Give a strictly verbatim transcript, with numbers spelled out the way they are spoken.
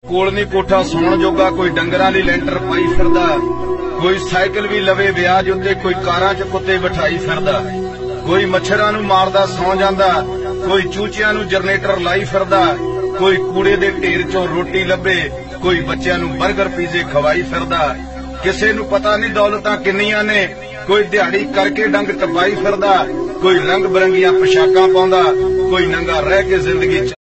कोल नहीं कोठा सौण जोगा, कोई डंगरां दी लेंटर पाई फिरदा, कोई साइकिल भी लवे ब्याज उत्ते, कोई कारां च कुत्ते बिठाई फिरदा, कोई मच्छरां नूं मारदा सौ जांदा, कोई चूचियां नूं जनरेटर लाई फिरदा, कोई कूड़े दे ढेर चों रोटी लभे, कोई बच्चियां नूं बर्गर पीजे खवाई फिरदा। किसे नूं पता नहीं दौलतां किन्नियां ने, कोई दिहाड़ी करके डंग टपाई फिरदा, कोई रंग बरंगियां पोशाकां पाउंदा, कोई नंगा रह के जिंदगी